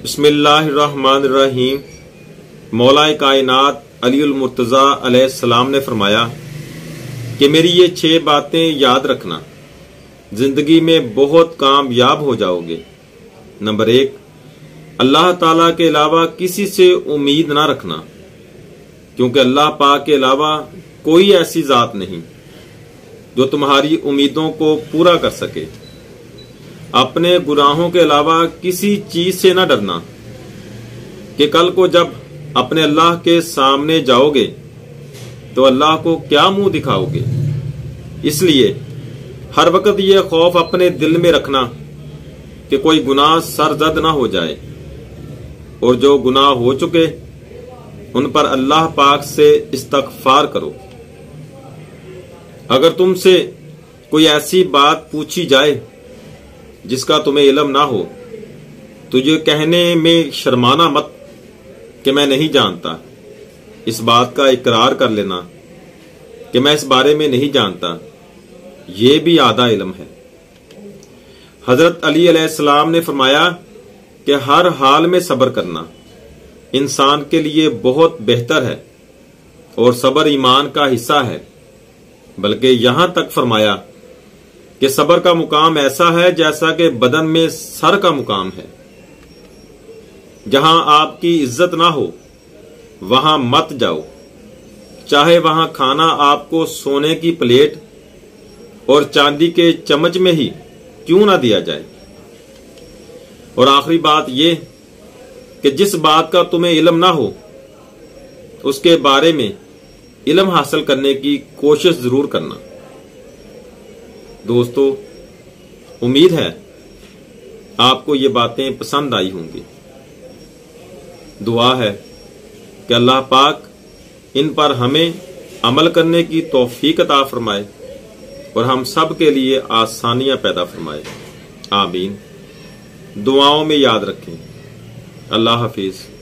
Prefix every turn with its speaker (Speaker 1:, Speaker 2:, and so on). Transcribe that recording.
Speaker 1: बिस्मिल्लाहिर्रहमानिर्रहीम। मौला कायनात अली मुर्तज़ा अलैहिस्सलाम ने फरमाया कि मेरी ये 6 बातें याद रखना, जिंदगी में बहुत कामयाब हो जाओगे। नंबर 1, अल्लाह ताला के अलावा किसी से उम्मीद ना रखना, क्योंकि अल्लाह पाक के अलावा कोई ऐसी जात नहीं जो तुम्हारी उम्मीदों को पूरा कर सके। अपने गुनाहों के अलावा किसी चीज से न डरना कि कल को जब अपने अल्लाह के सामने जाओगे तो अल्लाह को क्या मुंह दिखाओगे। इसलिए हर वक्त ये खौफ अपने दिल में रखना कि कोई गुनाह सरजद ना हो जाए, और जो गुनाह हो चुके उन पर अल्लाह पाक से इस्तगफार करो। अगर तुमसे कोई ऐसी बात पूछी जाए जिसका तुम्हें इल्म ना हो तो ये कहने में शर्माना मत कि मैं नहीं जानता। इस बात का इकरार कर लेना कि मैं इस बारे में नहीं जानता, ये भी आधा इल्म है। हजरत अली अलैहिस्सलाम ने फरमाया कि हर हाल में सब्र करना इंसान के लिए बहुत बेहतर है, और सब्र ईमान का हिस्सा है। बल्कि यहां तक फरमाया कि सब्र का मुकाम ऐसा है जैसा कि बदन में सर का मुकाम है। जहां आपकी इज्जत ना हो वहां मत जाओ, चाहे वहां खाना आपको सोने की प्लेट और चांदी के चम्मच में ही क्यों ना दिया जाए। और आखिरी बात यह कि जिस बात का तुम्हें इल्म ना हो उसके बारे में इल्म हासिल करने की कोशिश जरूर करना। दोस्तों, उम्मीद है आपको ये बातें पसंद आई होंगी। दुआ है कि अल्लाह पाक इन पर हमें अमल करने की तौफीक अता फरमाए और हम सब के लिए आसानियां पैदा फरमाए। आमीन। दुआओं में याद रखें। अल्लाह हाफिज।